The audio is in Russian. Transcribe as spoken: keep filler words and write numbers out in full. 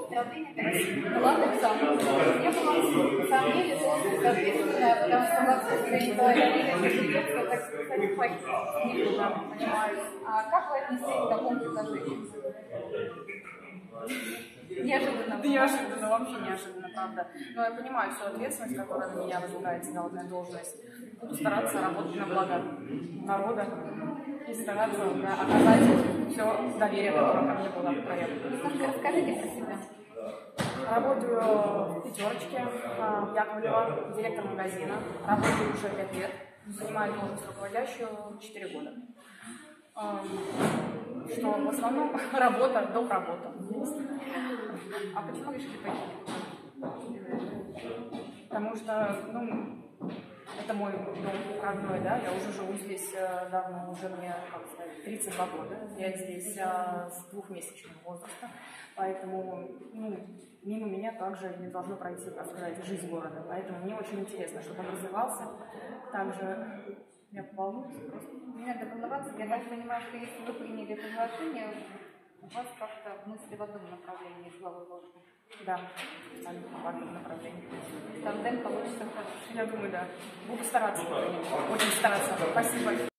управления главным самым. Я была на самом деле тоже соответственно, потому что вообще своей голове придется, так сказать, похитить, понимаю. А как вы отнеслись к такому предложению? Неожиданно. Неожиданно, вообще неожиданно, правда. Но я понимаю всю ответственность, которая на меня возлагает главная должность. Буду стараться работать на благо народа и стараться да, оказать все доверие, которое ко мне было проявлено. Немножко расскажите про себя. Работаю в пятерочке, в Яковлева, директор магазина. Работаю уже пять лет, занимаю должность руководящую четыре года. Что в основном работа, дом, работа. А почему решили пойти? Потому что, ну, это мой дом родной, да, я уже живу здесь давно, уже мне, как сказать, тридцать два года. Я здесь а, с двухмесячного возраста, поэтому, ну, мимо меня также не должно пройти, так сказать, жизнь города. Поэтому мне очень интересно, чтобы он развивался. Также я волнуюсь просто. Не надо волноваться, я так понимаю, что если вы приняли предложение, у вас как-то мысли в одном направлении с главой ложки. Да, в одном направлении. Тандем получится хороший. Я думаю, да. Буду стараться, очень стараться. Спасибо.